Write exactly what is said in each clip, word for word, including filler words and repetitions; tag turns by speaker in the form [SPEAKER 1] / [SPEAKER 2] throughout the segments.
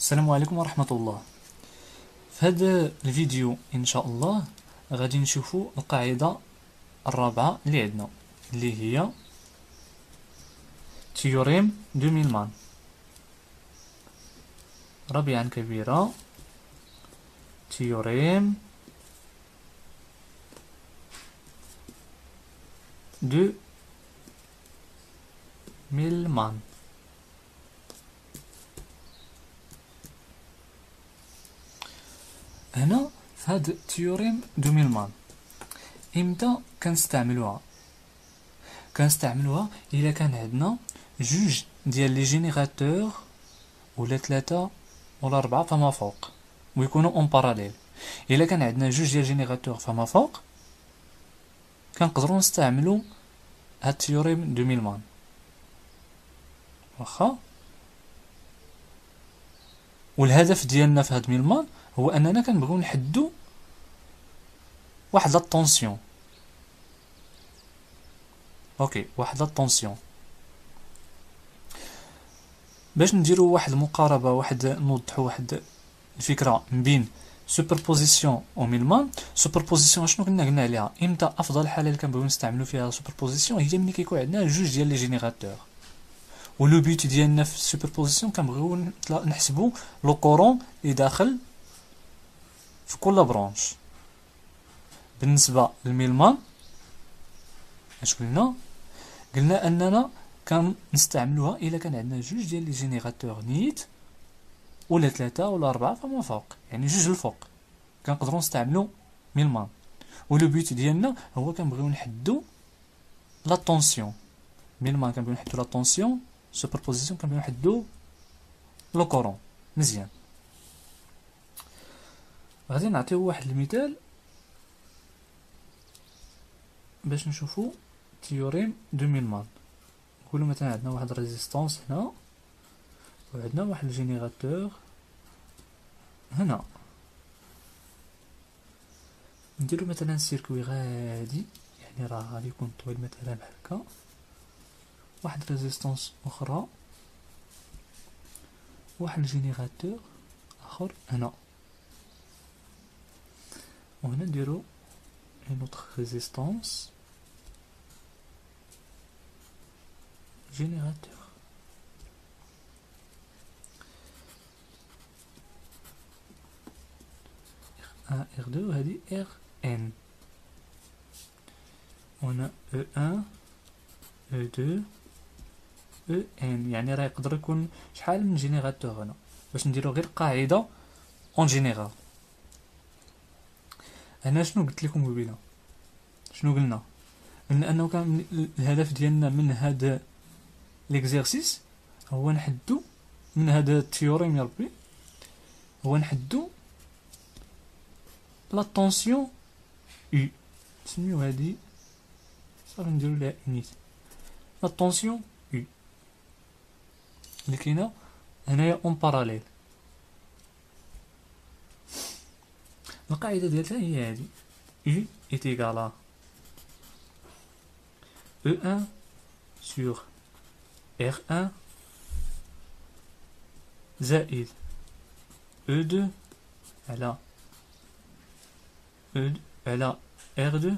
[SPEAKER 1] السلام عليكم ورحمة الله. في هذا الفيديو ان شاء الله غادي نشوفوا القاعدة الرابعة اللي عندنا اللي هي تيوريم دو ميلمان. رابعا كبيرة تيوريم دو ميلمان. هنا في هاد تيوريم دو ميلمان امتى كنستعملوها؟ كنستعملوها الا كان عندنا جوج ديال لي جينيراتور ولا ثلاثة ولا أربعة فما فوق ويكونوا اون باراليل. الا كان عندنا جوج ديال جينيراتور فما فوق كنقدروا نستعملوا هاد تيوريم دو ميلمان. واخا والهدف ديالنا في هاد ميلمان هو اننا كنبغيو نحدو واحد لا طونسيون. اوكي واحد لا طونسيون باش نديرو واحد المقاربه، واحد نوضحوا واحد الفكره من بين سوبربوزيسيون و ميلمان. سوبربوزيسيون شنو كنا قلنا عليها؟ امتى افضل حاله اللي كنبغيو نستعملوا فيها سوبربوزيسيون هي ملي كيكون عندنا جوج ديال لي جينيراتور. ولو بيت ديالنا في السوبربوزيسيون كنبغيو نحسبوا لو كورون اللي داخل في كل برونش. بالنسبه للميلمان اش قلنا؟ قلنا اننا كنستعملوها الا كان عندنا جوج ديال لي جينيراتور نيت ولا ثلاثه ولا اربعه فما فوق، يعني جوج الفوق كنقدروا نستعملوا ميلمان. ولو بيت ديالنا هو كنبغيو نحدو لا طونسيون. ميلمان كنبغيو نحدو لا طونسيون، سوبربوزيسيون كنبغيو نحدو لو كورون. مزيان، غادي نعطيو واحد المثال باش نشوفو تيوريم دو ميلمان. نقولو مثلا عندنا واحد ريزيستونس هنا وعندنا واحد الجينيراتور هنا. نديرو مثلا سيركوي غادي، يعني راه غادي يكون طويل مثلا بحال هكا، واحد ريزيستونس اخرى، واحد الجينيراتور اخر هنا، وهنا نديرو une autre résistance générateur. R un R deux وهذه R N. وهنا E un E deux E N، يعني راه يقدر يكون شحال من جينيراتور هنا باش نديرو غير قاعده اون جينيرال. هنا شنو قلت لكم قبيله؟ شنو قلنا؟ قلنا انه كان الهدف ديالنا من هذا ليكزيرسيس هو نحدو من هذا التيوريم يا ربي هو نحدو لا طونسيون U. نسميو هذه صافي نديرو لها انيت لا طونسيون U اللي كاينه هنايا اون باراليل. القاعده ديالها هي هذه U est égal à E un sur R un زائد E deux على E على R deux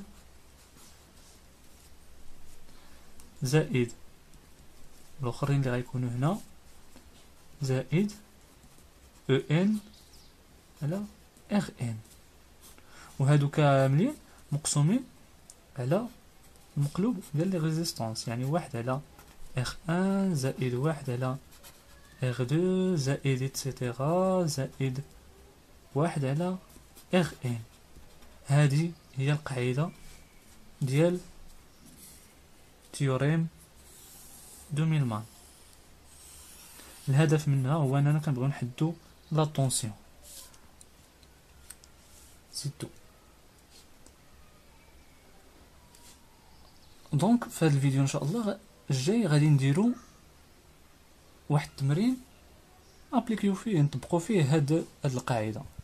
[SPEAKER 1] زائد الاخرين اللي غيكونوا هنا زائد E n على R n، وهادو كاملين مقسومين على المقلوب ديال لي ريزيستونس، يعني واحد على R un زائد واحد على R deux زائد اتسيتيرا زائد واحد على R n. هذه هي القاعدة ديال تيوريم دو ميلمان. الهدف منها هو اننا كنبغيو نحدو لا طونسيون. سيتو. دونك في هذا الفيديو ان شاء الله الجاي غادي نديرو واحد التمرين ابليكيو فيه نطبقو فيه هاد هاد القاعده.